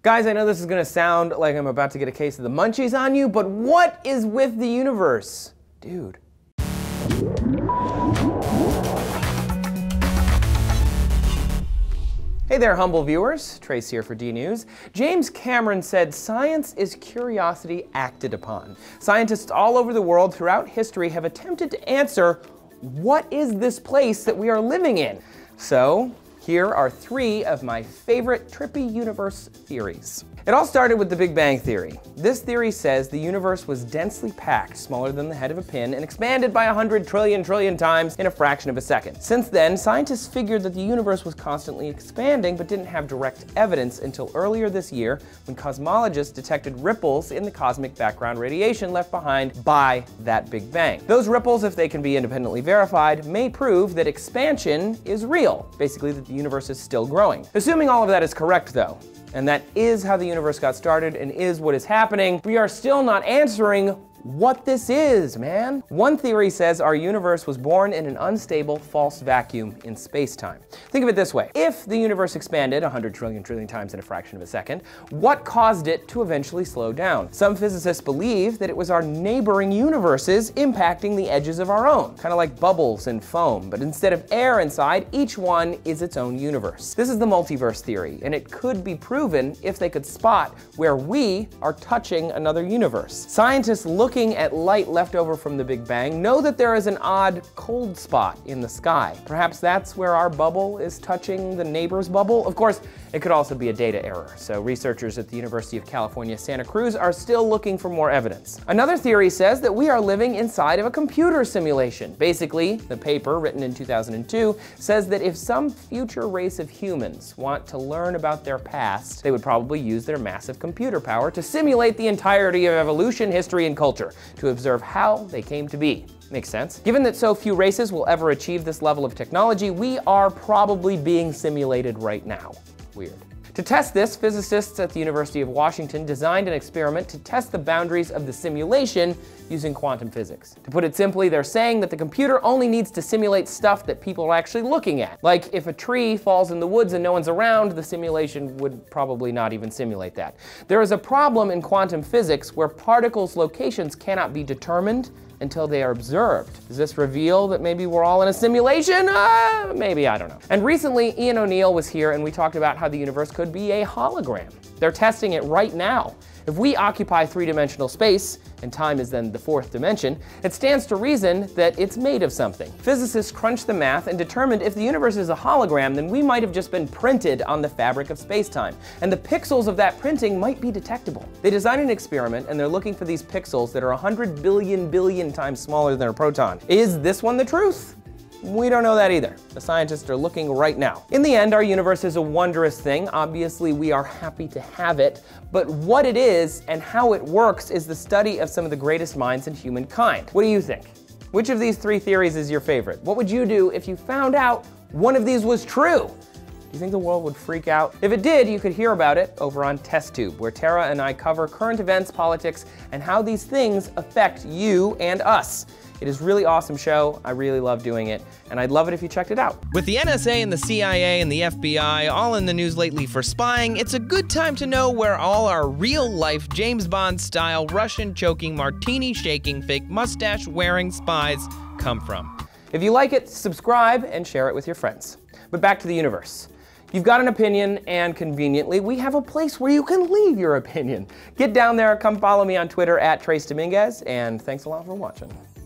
Guys, I know this is gonna sound like I'm about to get a case of the munchies on you, but what is with the universe? Dude. Hey there, humble viewers. Trace here for D-News. James Cameron said science is curiosity acted upon. Scientists all over the world throughout history have attempted to answer, what is this place that we are living in? So, here are 3 of my favorite trippy universe theories. It all started with the Big Bang Theory. This theory says the universe was densely packed, smaller than the head of a pin, and expanded by 100 trillion times in a fraction of a second. Since then, scientists figured that the universe was constantly expanding, but didn't have direct evidence until earlier this year, when cosmologists detected ripples in the cosmic background radiation left behind by that Big Bang. Those ripples, if they can be independently verified, may prove that expansion is real, basically that the universe is still growing. Assuming all of that is correct, though, and that is how the universe got started and is what is happening, we are still not answering what this is, man. One theory says our universe was born in an unstable false vacuum in space-time. Think of it this way. If the universe expanded 100 trillion times in a fraction of a second, what caused it to eventually slow down? Some physicists believe that it was our neighboring universes impacting the edges of our own, kind of like bubbles and foam, but instead of air inside, each one is its own universe. This is the multiverse theory, and it could be proven if they could spot where we are touching another universe. Scientists looking at light left over from the Big Bang know that there is an odd cold spot in the sky. Perhaps that's where our bubble is touching the neighbor's bubble. Of course, it could also be a data error, so researchers at the University of California, Santa Cruz are still looking for more evidence. Another theory says that we are living inside of a computer simulation. Basically, the paper, written in 2002, says that if some future race of humans want to learn about their past, they would probably use their massive computer power to simulate the entirety of evolution, history, and culture, to observe how they came to be. Makes sense. Given that so few races will ever achieve this level of technology, we are probably being simulated right now. Weird. To test this, physicists at the University of Washington designed an experiment to test the boundaries of the simulation using quantum physics. To put it simply, they're saying that the computer only needs to simulate stuff that people are actually looking at. Like if a tree falls in the woods and no one's around, the simulation would probably not even simulate that. There is a problem in quantum physics where particles' locations cannot be determined until they are observed. Does this reveal that maybe we're all in a simulation? Maybe, I don't know. And recently, Ian O'Neill was here and we talked about how the universe could be a hologram. They're testing it right now. If we occupy 3-dimensional space, and time is then the 4th dimension, it stands to reason that it's made of something. Physicists crunched the math and determined if the universe is a hologram, then we might have just been printed on the fabric of space-time, and the pixels of that printing might be detectable. They designed an experiment, and they're looking for these pixels that are 100 billion times smaller than a proton. Is this one the truth? We don't know that either. The scientists are looking right now. In the end, our universe is a wondrous thing. Obviously, we are happy to have it, but what it is and how it works is the study of some of the greatest minds in humankind. What do you think? Which of these 3 theories is your favorite? What would you do if you found out one of these was true? Do you think the world would freak out? If it did, you could hear about it over on TestTube, where Tara and I cover current events, politics, and how these things affect you and us. It is a really awesome show. I really love doing it, and I'd love it if you checked it out. With the NSA and the CIA and the FBI all in the news lately for spying, it's a good time to know where all our real-life James Bond-style Russian-choking, martini-shaking, fake mustache-wearing spies come from. If you like it, subscribe and share it with your friends. But back to the universe. You've got an opinion, and conveniently, we have a place where you can leave your opinion. Get down there, come follow me on Twitter @TraceDominguez, and thanks a lot for watching.